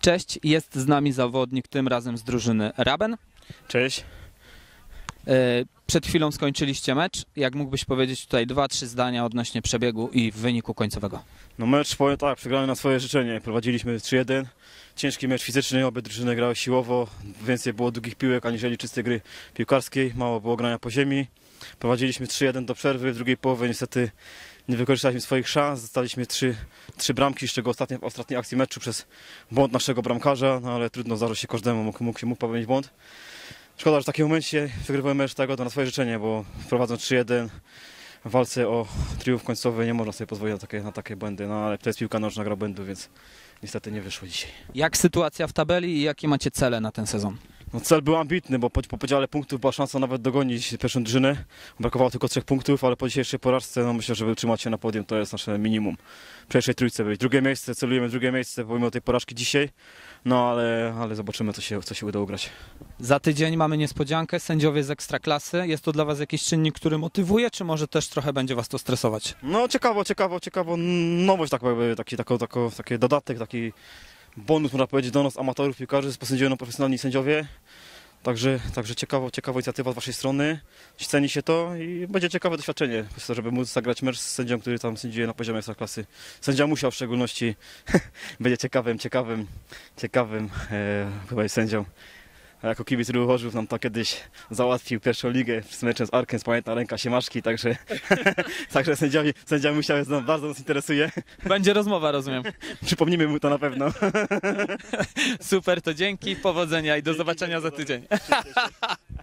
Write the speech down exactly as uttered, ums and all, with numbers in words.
Cześć, jest z nami zawodnik, tym razem z drużyny Raben. Cześć. Przed chwilą skończyliście mecz. Jak mógłbyś powiedzieć tutaj dwa, trzy zdania odnośnie przebiegu i wyniku końcowego? No mecz, powiem tak, przegrany na swoje życzenie. Prowadziliśmy trzy jeden. Ciężki mecz fizyczny, obie drużyny grały siłowo. Więcej było długich piłek aniżeli czystej gry piłkarskiej. Mało było grania po ziemi. Prowadziliśmy trzy jeden do przerwy. W drugiej połowie niestety nie wykorzystaliśmy swoich szans. Zostaliśmy trzy, trzy bramki, z czego ostatnie, w ostatniej akcji meczu przez błąd naszego bramkarza. No ale trudno, zdarza się każdemu, mógł, mógł się mógł popełnić błąd. Szkoda, że w takim momencie wygrywałem mecz tego to na swoje życzenie, bo prowadząc trzy jeden w walce o triumf końcowy nie można sobie pozwolić na takie, na takie błędy, no ale to jest piłka nożna, gra błędu, więc niestety nie wyszło dzisiaj. Jak sytuacja w tabeli i jakie macie cele na ten sezon? No, cel był ambitny, bo po, po podziale punktów była szansa nawet dogonić pierwszą drużynę. Brakowało tylko trzech punktów, ale po dzisiejszej porażce no myślę, że utrzymać się na podium to jest nasze minimum. W pierwszej trójce być. Drugie miejsce, celujemy w drugie miejsce pomimo tej porażki dzisiaj, no ale, ale zobaczymy co się, co się uda ugrać. Za tydzień mamy niespodziankę, sędziowie z Ekstraklasy. Jest to dla was jakiś czynnik, który motywuje, czy może też trochę będzie was to stresować? No ciekawo, ciekawo, ciekawo, nowość tak jakby, taki, taki, taki, taki dodatek, taki bonus można powiedzieć do nas amatorów piłkarzy, posędziują profesjonalni sędziowie. Także, także ciekawa, ciekawa inicjatywa z waszej strony, ceni się to i będzie ciekawe doświadczenie, myślę, żeby móc zagrać mecz z sędzią, który tam sędziuje na poziomie Ekstraklasy. Sędzia Musiał w szczególności będzie ciekawym, ciekawym, ciekawym e, chyba jest sędzią. A jako kibic Ruchu Chorzów nam to kiedyś załatwił pierwszą ligę z meczem z Arkiem, pamiętam ręka Siemaszki, także, także sędziowi, sędzia Musiał jest, nam, bardzo nas interesuje. Będzie rozmowa, rozumiem. Przypomnimy mu to na pewno. Super, to dzięki, powodzenia i do zobaczenia za tydzień.